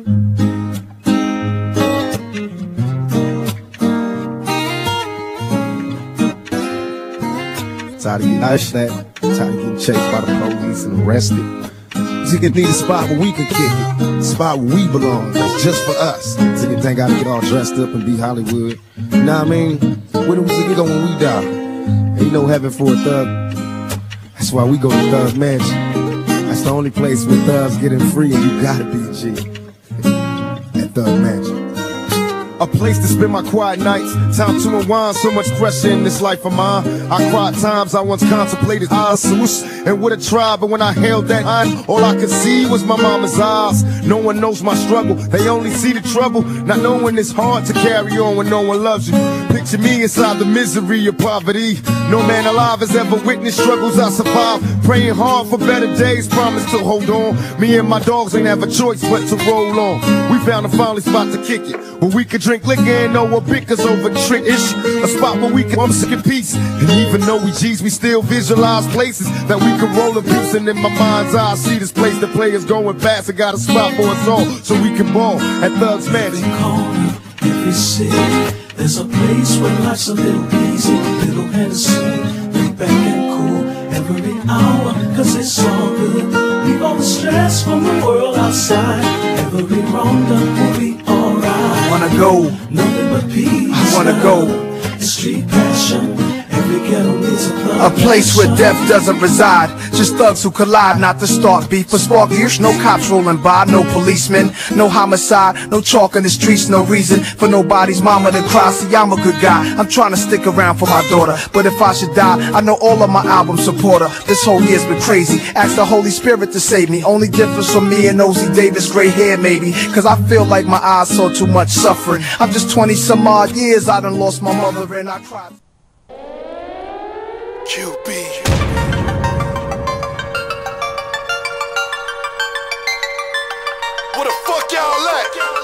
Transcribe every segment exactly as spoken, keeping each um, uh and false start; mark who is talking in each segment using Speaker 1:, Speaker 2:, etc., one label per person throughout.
Speaker 1: Tired of getting pushed at, tired of getting chased by the police and arrested. Niggas need a spot where we can kick it, a spot where we belong, that's just for us. Niggas think gotta get all dressed up and be Hollywood. You know what I mean? Where do we go when we die? Ain't no heaven for a thug. That's why we go to Thug Mansion. That's the only place where thugs getting free, and you gotta be a G at Thug Mansion. A place to spend my quiet nights, time to unwind, so much pressure in this life of mine. I cried times I once contemplated eyes, and would have tried, but when I held that eye, all I could see was my mama's eyes. No one knows my struggle, they only see the trouble, not knowing it's hard to carry on when no one loves you. Picture me inside the misery of poverty. No man alive has ever witnessed struggles I survived, praying hard for better days, promise to hold on. Me and my dogs ain't have a choice but to roll on. We found a finally spot to kick it, where we could drink liquor and know what bickers over trick-ish. A spot where we can I'm sick in peace. And even though we G's, we still visualize places that we can roll in peace. And in my mind's eye, I see this place that players going past. I got a spot for us all, so we can ball at Thug's Mansion.
Speaker 2: Every corner, every city, there's a place where life's a little easy, a little Hennessy, lay back and cool every hour, cause it's all good. Leave all the stress from the world outside. Every wrong done will be alright.
Speaker 3: Wanna go,
Speaker 2: nothing but peace.
Speaker 3: I wanna go.
Speaker 2: It's street passion. Every ghetto needs a plug.
Speaker 3: A place where death doesn't reside, just thugs who collide, not to start beef or spark years. No cops rolling by, no policemen, no homicide, no chalk in the streets, no reason for nobody's mama to cry. See, I'm a good guy, I'm trying to stick around for my daughter, but if I should die, I know all of my album supporter. This whole year's been crazy, ask the Holy Spirit to save me. Only difference from me and Ozzy Davis, gray hair maybe, cause I feel like my eyes saw too much suffering. I'm just twenty some odd years, I done lost my mother and I cried. Q B. Where the fuck y'all at?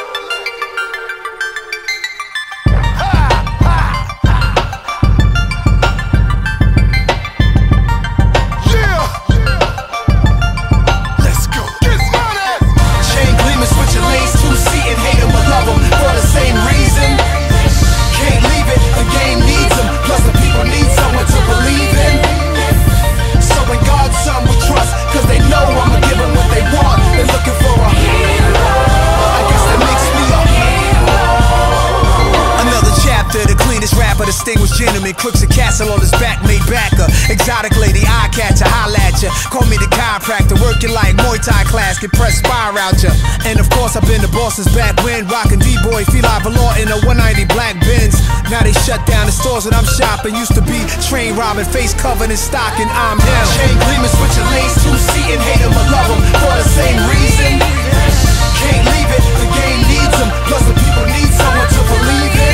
Speaker 4: Distinguished gentleman, crooks a castle on his back, made backer. Exotic lady, eye catcher, holla at ya. Call me the chiropractor, working like Muay Thai class, can press fire out ya. And of course, I've been the boss's back when rockin' D-boy, feel like velour in a one ninety black Benz. Now they shut down the stores that I'm shopping. Used to be train robbing, face covered in stock, and I'm him. Chain gleaming, switching lanes, two-seating, hate him or love him for the same reason. Can't leave it, the game needs him. Plus the people need someone to believe in.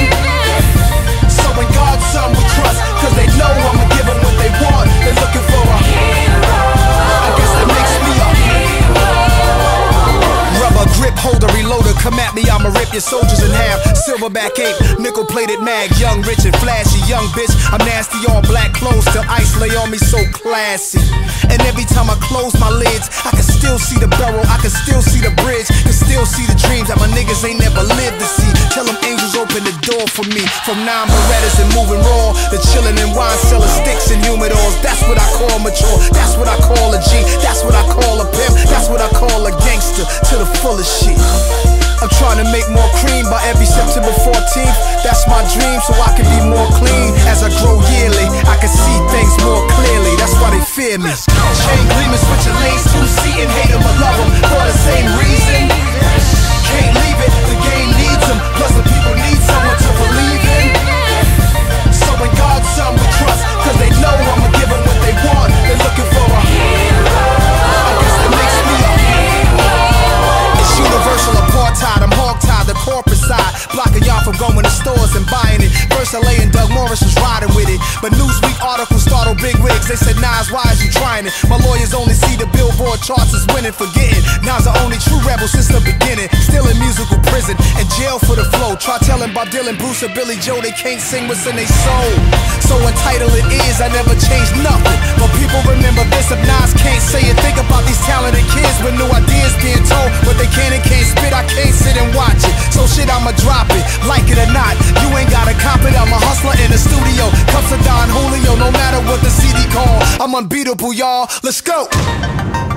Speaker 4: When God's son we trust, cause they know I'ma give them what they want. They're looking for a hero. I guess that makes me a hero. Rubber grip holder, reloader, come at me, I'ma rip your soldiers in half. Silverback ape, nickel plated mag, young, rich and flashy, young bitch. I'm nasty, all black clothes till ice lay on me, so classy. And every time I close my lids, I can still see the barrel, I can still see the bridge, can still see the dreams that my niggas ain't never lived to see. Tell them angels open the door for me. From nine Berettas and moving raw, the chillin' and wine selling sticks and humidors. That's what I call mature, that's what I call a G, that's what I call a pimp, that's what I call a gangster to the fullest shit. I'm trying to make more cream by every September fourteenth. That's my dream, so I can be more clean. As I grow yearly, I can see things more clearly. That's why they fear me. Chain gleaming, switching lanes, two-seating, hate him or love him for the same reason. Can't leave it, the game needs him. Plus the people need someone to believe in. So when God's son we trust, cause they know I'ma give them what they want. They're looking for a hero. I guess that makes me a hero. It's universal apartheid, I'm hog-tied, the corporate side, blocking y'all from going to stores and buying it. First L A and Doug Morris was riding with it, but Newsweek articles startled big wigs. They said, Nas, why is you trying it? My lawyers only see the Billboard charts as winning, forgetting Nas the only true rebel since the beginning. Still in musical prison and jail for the flow. Try telling Bob Dylan, Bruce or Billy Joe they can't sing what's in their soul. So entitled it is, I never changed nothing, but people remember this. If Nas can't say it, think about these talented kids with new ideas being told, but they can and can't spit. I I'm unbeatable, y'all. Let's go.